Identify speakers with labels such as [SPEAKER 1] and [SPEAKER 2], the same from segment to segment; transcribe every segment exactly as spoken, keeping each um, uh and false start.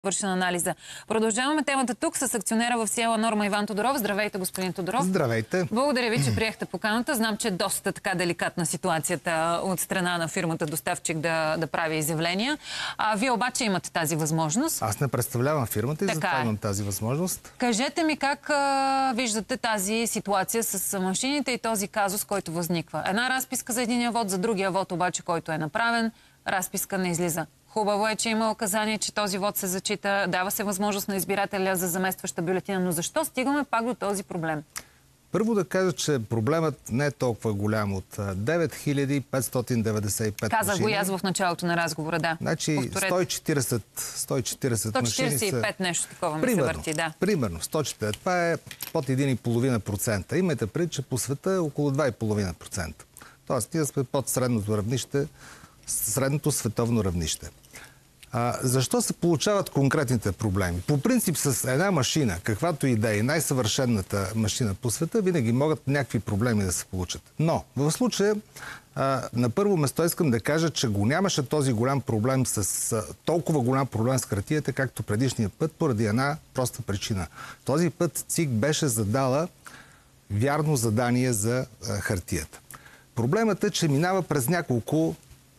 [SPEAKER 1] вършен анализа. Продължаваме темата тук с акционера в Сиела Норма Иван Тодоров. Здравейте, господин Тодоров.
[SPEAKER 2] Здравейте.
[SPEAKER 1] Благодаря ви, че приехте поканата. Знам, че е доста така деликатна ситуацията от страна на фирмата доставчик да, да прави изявления. А вие обаче имате тази възможност.
[SPEAKER 2] Аз не представлявам фирмата и затова имам тази възможност.
[SPEAKER 1] Кажете ми как а, виждате тази ситуация с машините и този казус, който възниква. Една разписка за единия вод, за другия вод обаче, който е направен, разписка не излиза. Хубаво е, че има указание, че този вод се зачита, дава се възможност на избирателя за заместваща бюлетина, но защо стигаме пак до този проблем?
[SPEAKER 2] Първо да кажа, че проблемът не е толкова голям от девет хиляди петстотин деветдесет и пет
[SPEAKER 1] Казах
[SPEAKER 2] машини.
[SPEAKER 1] го и аз в началото на разговора, да.
[SPEAKER 2] Значи сто и четиридесет, сто и четиридесет
[SPEAKER 1] сто четиридесет и пет
[SPEAKER 2] машини са...
[SPEAKER 1] нещо такова ми
[SPEAKER 2] примерно,
[SPEAKER 1] се върти, да.
[SPEAKER 2] Примерно, сто и четиридесет. Това е под един цяло и пет процента. Имайте предвид, че по света е около два цяло и пет процента. Тоест, ние сме под средното равнище, средното световно равнище. А, защо се получават конкретните проблеми? По принцип с една машина, каквато и да е, най-съвършената машина по света, винаги могат някакви проблеми да се получат. Но в случая а, на първо место искам да кажа, че го нямаше този голям проблем с а, толкова голям проблем с хартията, както предишния път, поради една проста причина. Този път ЦИК беше задала вярно задание за а, хартията. Проблемът е, че минава през няколко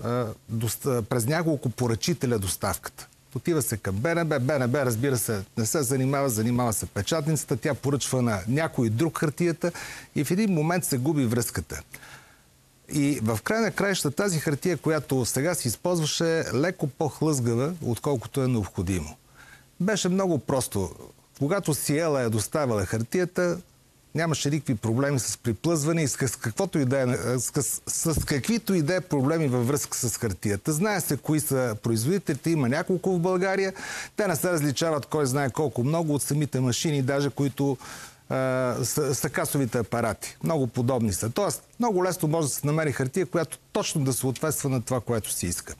[SPEAKER 2] през няколко поръчителя доставката. Отива се към БНБ. БНБ, разбира се, не се занимава, занимава се печатницата. Тя поръчва на някой друг хартията и в един момент се губи връзката. И в край на краища тази хартия, която сега се използваше, е леко по-хлъзгава, отколкото е необходимо. Беше много просто. Когато Сиела е доставила хартията, нямаше никакви проблеми с приплъзване и с, каквото и да е, с, с, с каквито и да е проблеми във връзка с хартията. Знае се кои са производителите, има няколко в България. Те не се различават кой знае колко много от самите машини, даже които а, са, са касовите апарати. Много подобни са. Тоест, много лесно може да се намери хартия, която точно да съответства на това, което си иска.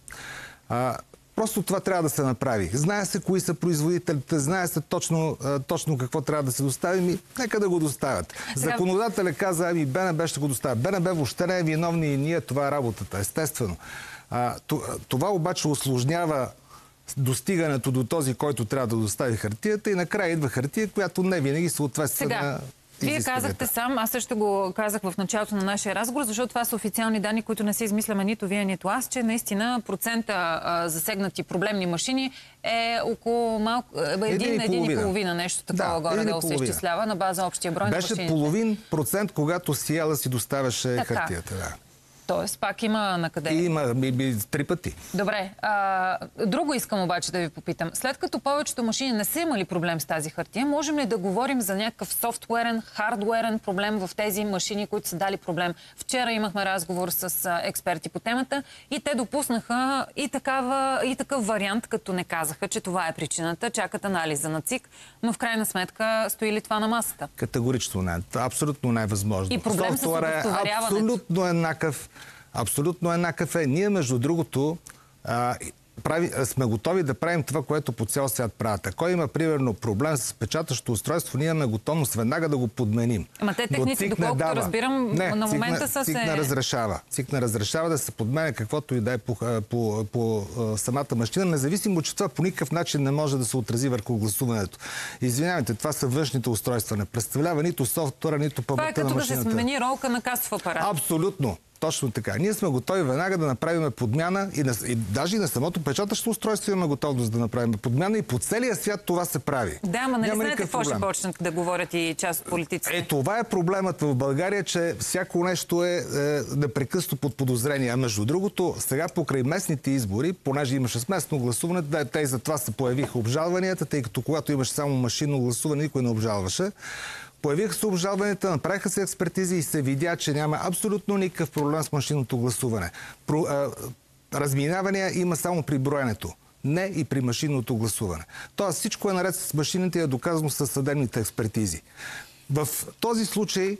[SPEAKER 2] А, Просто това трябва да се направи. Знае се кои са производителите, знае се точно, точно какво трябва да се достави. И нека да го доставят. Законодателя каза, ами БНБ ще го доставя. БНБ въобще не е виновни и ние, това е работата, естествено. А, това обаче усложнява достигането до този, който трябва да достави хартията и накрая идва хартия, която не винаги съответства на...
[SPEAKER 1] Вие казахте сам, аз също го казах в началото на нашия разговор, защото това са официални данни, които не се измисляме нито вие, нито аз, че наистина процента а, засегнати проблемни машини е около малко, един, един и половина, нещо такова да, горе-долу се изчислява на база общия брой на машините.
[SPEAKER 2] Беше половин процент, когато Сиела си доставяше
[SPEAKER 1] така.
[SPEAKER 2] хартията. Да.
[SPEAKER 1] Тоест, пак има на къде.
[SPEAKER 2] Има би, би, три пъти.
[SPEAKER 1] Добре. А, друго искам обаче да ви попитам. След като повечето машини не са имали проблем с тази хартия, можем ли да говорим за някакъв софтуерен, хардуерен проблем в тези машини, които са дали проблем? Вчера имахме разговор с а, експерти по темата и те допуснаха и, такава, и такъв вариант, като не казаха, че това е причината, чакат анализа на ЦИК, но в крайна сметка стои ли това на масата?
[SPEAKER 2] Категорично не. абсолютно не е възможно.
[SPEAKER 1] И проблем с удостоверяването.
[SPEAKER 2] Абсолютно еднакъв. Абсолютно еднакъв е. Ние, между другото, а, прави, сме готови да правим това, което по цял свят правят. Ако има, примерно, проблем с печатащо устройство, ние имаме готовност веднага да го подменим.
[SPEAKER 1] Ама те техници, доколкото разбирам,
[SPEAKER 2] не,
[SPEAKER 1] на момента са
[SPEAKER 2] ЦИК
[SPEAKER 1] се...
[SPEAKER 2] не разрешава. ЦИК не разрешава да се подмене каквото и да е по, по, по, по самата машина, независимо, че това по никакъв начин не може да се отрази върху гласуването. Извинявайте, това са външните устройства. Не представлява нито софтуера, нито паметта на машината.
[SPEAKER 1] Това е като да се смени ролка на касов апарат.
[SPEAKER 2] Абсолютно. Точно така. Ние сме готови веднага да направим подмяна и, на, и даже и на самото печатащо устройство имаме готовност да направим подмяна и по целия свят това се прави.
[SPEAKER 1] Да, ама нали знаете какво ще почнат да говорят и част от политиците?
[SPEAKER 2] Е, това е проблемът в България, че всяко нещо е, е непрекъснато под подозрение. А между другото, сега покрай местните избори, понеже имаше с местно гласуване, да, те и затова се появиха обжалванията, тъй като когато имаше само машинно гласуване, никой не обжалваше. Появиха се обжалванията, направиха се експертизи и се видя, че няма абсолютно никакъв проблем с машинното гласуване. Про, а, разминавания има само при броенето, не и при машинното гласуване. Тоест всичко е наред с машините и е доказано с съдебните експертизи. В този случай,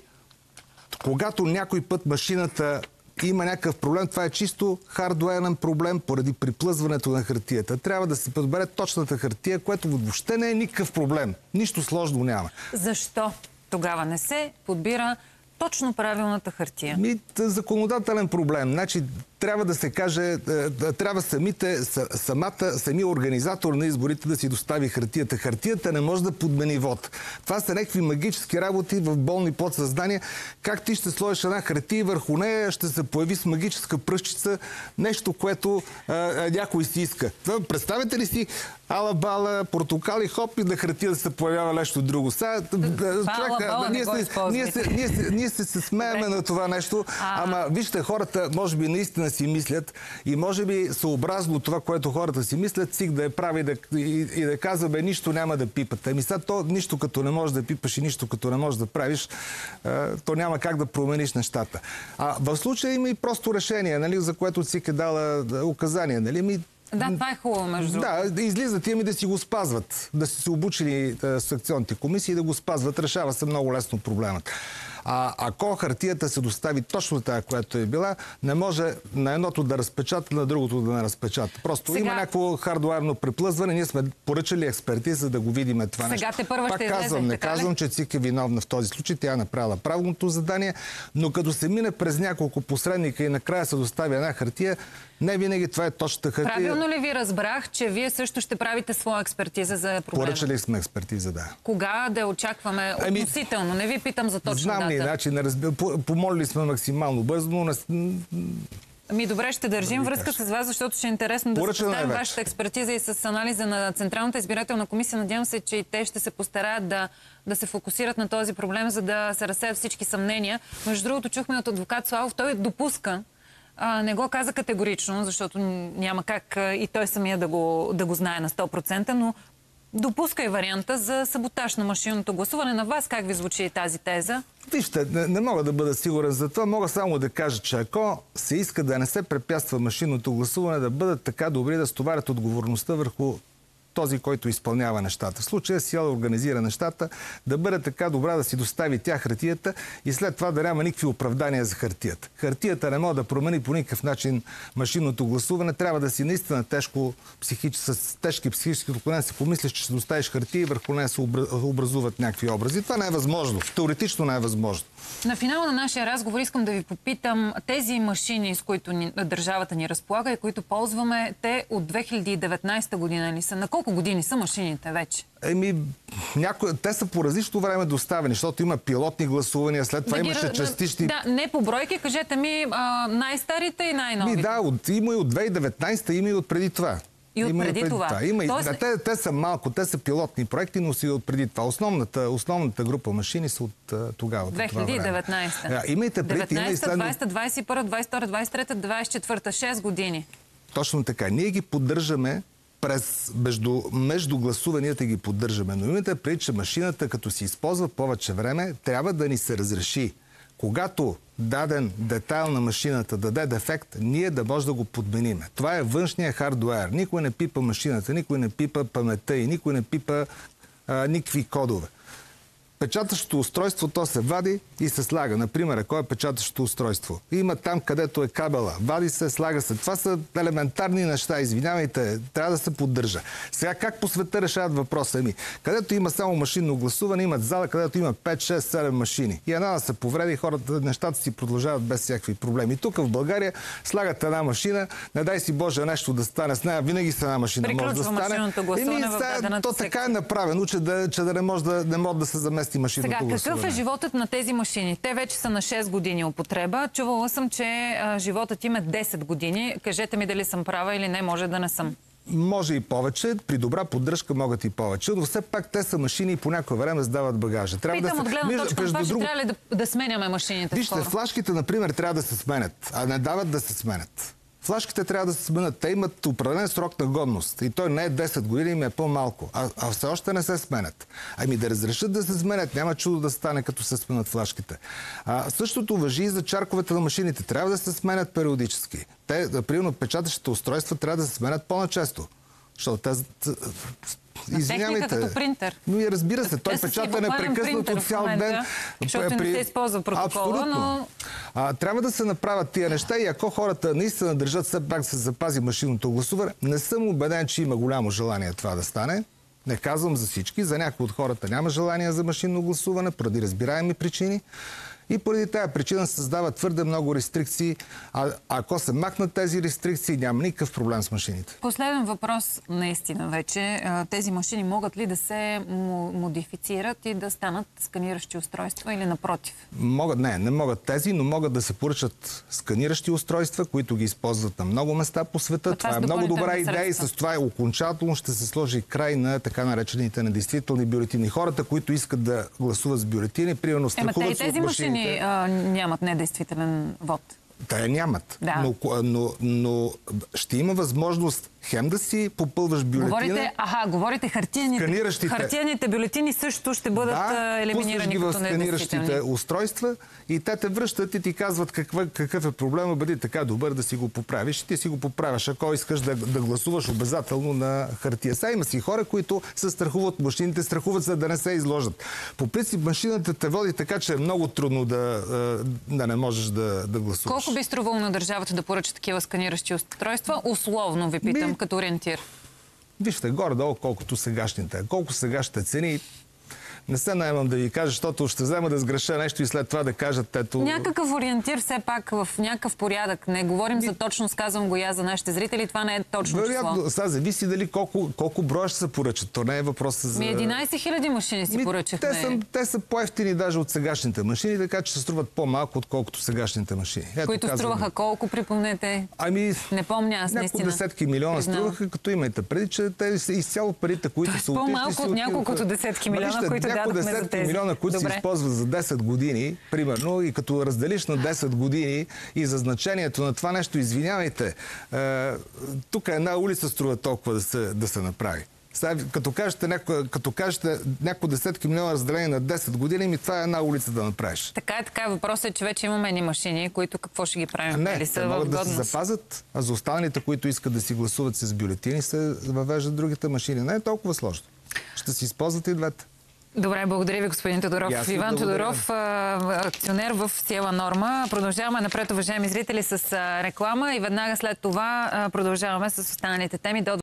[SPEAKER 2] когато някой път машината има някакъв проблем, това е чисто хардуерен проблем поради приплъзването на хартията. Трябва да се подбере точната хартия, което въобще не е никакъв проблем. Нищо сложно няма.
[SPEAKER 1] Защо тогава не се подбира точно правилната хартия?
[SPEAKER 2] Ми, законодателен проблем. Значи, трябва да се каже, трябва самите, самата, самия организатор на изборите да си достави хартията. Хартията не може да подмени вод. Това са някакви магически работи в болни подсъзнания. Как ти ще сложиш една хартия и върху нея ще се появи с магическа пръстчица нещо, което а, а, някой си иска. Това, представете ли си ала-бала, портокали, хоп и на хартия да се появява нещо друго. Сега, човека, ние, се, ние, се, ние, се, ние се, се смееме на това нещо, а... ама вижте, хората може би наистина си мислят и може би съобразно това, което хората си мислят, ЦИК да е прави да, и, и да казва, бе, нищо няма да пипате. Ами сега то нищо като не можеш да пипаш и нищо като не можеш да правиш, то няма как да промениш нещата. А в случая има и просто решение, нали, за което ЦИК е дала указания. Нали, ми,
[SPEAKER 1] да, това е хубаво, между другото.
[SPEAKER 2] Да, да излизат и да си го спазват. Да си се обучили секционните комисии и да го спазват. Решава се много лесно проблемът. А ако хартията се достави точно тази, която е била, не може на едното да разпечата, на другото да не разпечата. Просто сега... има някакво хардуерно преплъзване. Ние сме поръчали експерти, за да го видим това
[SPEAKER 1] сега
[SPEAKER 2] нещо.
[SPEAKER 1] Те първа
[SPEAKER 2] Пак
[SPEAKER 1] ще
[SPEAKER 2] казвам,
[SPEAKER 1] излезе,
[SPEAKER 2] не казвам, че ЦИК е виновна в този случай. Тя е направила правилното задание, но като се мине през няколко посредника и накрая се достави една хартия, не винаги това е точната хартия.
[SPEAKER 1] Правилно ли ви разбрах, че вие също ще правите своя експертиза за проблема?
[SPEAKER 2] Поръчали сме експертиза, да.
[SPEAKER 1] Кога да очакваме относително? Не ви питам за точно
[SPEAKER 2] знам
[SPEAKER 1] дата.
[SPEAKER 2] Ли, значи, не разбира, помолили сме максимално бързо, но не...
[SPEAKER 1] Ами добре, ще държим връзка с вас, защото ще е интересно да се поставим вашата експертиза и с анализа на Централната избирателна комисия. Надявам се, че и те ще се постараят да, да се фокусират на този проблем, за да се разсеят всички съмнения. Между другото, чухме от адвокат Славов, той допуска, а, не го каза категорично, защото няма как и той самия да го, да го знае на сто процента, но допуска и варианта за саботаж на машинното гласуване. На вас как ви звучи тази теза?
[SPEAKER 2] Вижте, не, не мога да бъда сигурен за това. Мога само да кажа, че ако се иска да не се препятства машинното гласуване, да бъдат така добри да стоварят отговорността върху този, който изпълнява нещата. В случая СИАЛ организира нещата, да бъде така добра да си достави тя хартията и след това да няма никакви оправдания за хартията. Хартията не може да промени по никакъв начин машинното гласуване. Трябва да си наистина тежко психич... с тежки психически отклонения си помислиш, че ще доставиш хартия и върху нея се образуват някакви образи. Това не е възможно. Теоретично не е възможно.
[SPEAKER 1] На финала на нашия разговор искам да ви попитам, тези машини, с които ни, държавата ни разполага и които ползваме, те от две хиляди и деветнадесета година ли са? На колко години са машините вече? Еми,
[SPEAKER 2] някои, те са по различно време доставени, защото има пилотни гласувания, след това да имаше ги, частични...
[SPEAKER 1] Да, не по бройки, кажете ми най-старите и най-новите.
[SPEAKER 2] Ми, да, от, има и от две хиляди и деветнадесета, има и от преди това.
[SPEAKER 1] И от
[SPEAKER 2] има
[SPEAKER 1] преди, и преди това. това.
[SPEAKER 2] Има
[SPEAKER 1] Тоест...
[SPEAKER 2] и, те, те са малко, те са пилотни проекти, но си от преди това. Основната, основната група машини са от тогава.
[SPEAKER 1] две хиляди и деветнадесета.
[SPEAKER 2] Да, имайте пред,
[SPEAKER 1] деветнадесета, двадесета, двадесет и първа, двадесет и втора, двадесет и трета, двадесет и четвърта. шест години.
[SPEAKER 2] Точно така. Ние ги поддържаме през между, между гласуванията ги поддържаме. Но имате пред, че машината, като се използва повече време, трябва да ни се разреши. Когато даден детайл на машината даде дефект, ние да може да го подмениме. Това е външния хардуер. Никой не пипа машината, никой не пипа паметта и никой не пипа а, никакви кодове. Печатащото устройство, то се вади и се слага. Например, ако е печатащото устройство. Има там, където е кабела. Вади се, слага се. Това са елементарни неща. Извинявайте, трябва да се поддържа. Сега как по света решават въпроса ми? Където има само машинно гласуване, имат зала, където има пет, шест, седем машини. И една да се повреди, хората, нещата си продължават без всякакви проблеми. Тук в България слагат една машина, не дай си Боже нещо да стане с нея, винаги с една машина
[SPEAKER 1] приключва
[SPEAKER 2] може да стане.
[SPEAKER 1] машинното гласуване в дадената
[SPEAKER 2] то така е направено, че да, че да не може да, не може да се замести.
[SPEAKER 1] Сега, какъв е животът на тези машини? Те вече са на шест години употреба. Чувала съм, че а, животът им е десет години. Кажете ми дали съм права или не, може да не съм.
[SPEAKER 2] Може и повече. При добра поддръжка могат и повече. Но все пак те са машини и по някое време сдават багажа.
[SPEAKER 1] Трябва Питам да се... от гледна точка, това ще друг... трябва ли да, да сменяме машините?
[SPEAKER 2] Вижте,
[SPEAKER 1] скоро?
[SPEAKER 2] Флашките, например, трябва да се сменят, а не дават да се сменят. Флашките трябва да се сменят. Те имат определен срок на годност. И той не е десет години, им е по-малко. А, а все още не се сменят. Ами да разрешат да се сменят. Няма чудо да стане, като се сменят флашките. А, същото важи и за чарковете на машините. Трябва да се сменят периодически. Те, примерно, печатащите устройства трябва да се сменят по-начесто. Защото тези...
[SPEAKER 1] Извинявайте. Като принтер.
[SPEAKER 2] Но и разбира се, той печата непрекъснато цял ден.
[SPEAKER 1] Защото не се използва протокола, но...
[SPEAKER 2] А, трябва да се направят тия неща и ако хората наистина държат все пак да се запази машинното гласуване, не съм убеден, че има голямо желание това да стане. Не казвам за всички. За някои от хората няма желание за машинно гласуване, поради разбираеми причини. И поради тази причина се създават твърде много рестрикции. А ако се махнат тези рестрикции, няма никакъв проблем с машините.
[SPEAKER 1] Последен въпрос, наистина вече. Тези машини могат ли да се модифицират и да станат сканиращи устройства или напротив?
[SPEAKER 2] Могат, не, не могат тези, но могат да се поръчат сканиращи устройства, които ги използват на много места по света.
[SPEAKER 1] Но
[SPEAKER 2] това, това е много добра идея и с това окончателно ще се сложи край на така наречените недействителни бюлетини. Хората, които искат да гласуват с бюлетини, примерно страхуват се от машините.
[SPEAKER 1] А, нямат недействителен вод.
[SPEAKER 2] Те нямат.
[SPEAKER 1] Да.
[SPEAKER 2] Но, но, но ще има възможност хем да си попълваш бюлетина.
[SPEAKER 1] Говорите, аха, говорите хартияните. Хартияните бюлетини също ще бъдат
[SPEAKER 2] да,
[SPEAKER 1] елиминирани
[SPEAKER 2] ги в
[SPEAKER 1] като
[SPEAKER 2] сканиращите устройства и те те връщат и ти казват каква, какъв е проблема, бъди така добър да си го поправиш. И ти си го поправяш, ако искаш да, да гласуваш обязателно на хартия. Сега има си хора, които се страхуват машините, страхуват се да не се изложат. По принцип машината те води така, че е много трудно да, да не можеш да, да гласуваш.
[SPEAKER 1] Колко би струвало на държавата да поръча такива сканиращи устройства? Условно ви питам, Ми... като ориентир.
[SPEAKER 2] Вижте, горе-долу колкото сегашните. Колко сегашните цени, не се наемам да ви кажа, защото ще взема да сгреша нещо и след това да кажат ето...
[SPEAKER 1] Някакъв ориентир все пак в някакъв порядък. Не говорим Ми... за точност, казвам го я за нашите зрители. Това не е точно
[SPEAKER 2] Вероятно,
[SPEAKER 1] число.
[SPEAKER 2] Сега зависи дали колко, колко броя ще се поръчат. То не е въпрос за...
[SPEAKER 1] Ми единайсет хиляди машини си
[SPEAKER 2] Ми,
[SPEAKER 1] поръчахме.
[SPEAKER 2] Те са, те са по-евтини даже от сегашните машини, така че се струват по-малко, отколкото сегашните машини. Ето,
[SPEAKER 1] които
[SPEAKER 2] казвам...
[SPEAKER 1] струваха колко, припомнете?
[SPEAKER 2] Ами...
[SPEAKER 1] Не помня аз,
[SPEAKER 2] няколко
[SPEAKER 1] наистина.
[SPEAKER 2] десетки милиона
[SPEAKER 1] Признавам.
[SPEAKER 2] Струваха, като имайте преди, че те са изцяло парите, които са отишли...
[SPEAKER 1] По-малко от няколкото десетки милиона,
[SPEAKER 2] Вижте,
[SPEAKER 1] които дадохме за тези.
[SPEAKER 2] Милиона, които
[SPEAKER 1] Добре.
[SPEAKER 2] се използват за десет години, примерно, и като разделиш на десет години и за значението на това нещо, извинявайте, е, тук една улица струва толкова да се, да се направи. Сега, като кажете, няко, като кажете няколко десетки милиона разделени на десет години, ми това е една улица да направиш.
[SPEAKER 1] Така е, така. Въпросът е, че вече имаме едни машини, които какво ще ги правим?
[SPEAKER 2] Не,
[SPEAKER 1] Ли са
[SPEAKER 2] те могат
[SPEAKER 1] в
[SPEAKER 2] да се
[SPEAKER 1] годност?
[SPEAKER 2] запазят, а за останалите, които искат да си гласуват с бюлетини, се въвеждат другите машини. Не е толкова сложно. Ще си използват и двете.
[SPEAKER 1] Добре, благодаря ви, господин Тодоров. Иван Тодоров, акционер в Сиела Норма. Продължаваме напред, уважаеми зрители, с реклама и веднага след това продължаваме с останалите теми до